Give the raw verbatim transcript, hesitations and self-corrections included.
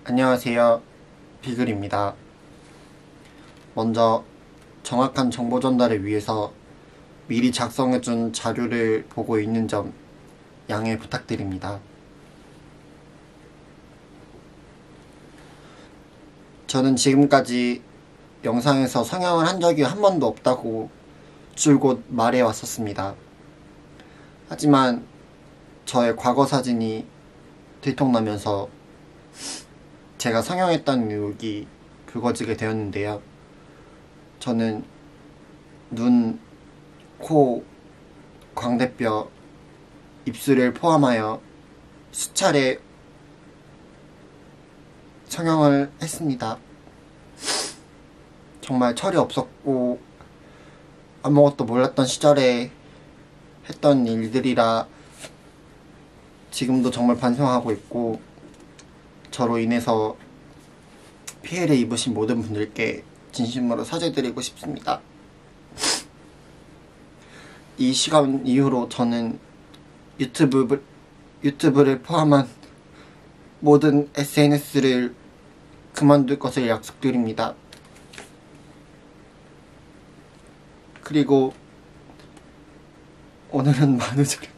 안녕하세요. 비글입니다. 먼저 정확한 정보 전달을 위해서 미리 작성해준 자료를 보고 있는 점 양해 부탁드립니다. 저는 지금까지 영상에서 성형을 한 적이 한 번도 없다고 줄곧 말해왔었습니다. 하지만 저의 과거 사진이 들통나면서 제가 성형했다는 의혹이 불거지게 되었는데요. 저는 눈, 코, 광대뼈, 입술을 포함하여 수차례 성형을 했습니다. 정말 철이 없었고 아무것도 몰랐던 시절에 했던 일들이라 지금도 정말 반성하고 있고, 저로 인해서 피해를 입으신 모든 분들께 진심으로 사죄드리고 싶습니다. 이 시간 이후로 저는 유튜브, 유튜브를 포함한 모든 에스엔에스를 그만둘 것을 약속드립니다. 그리고 오늘은 만우절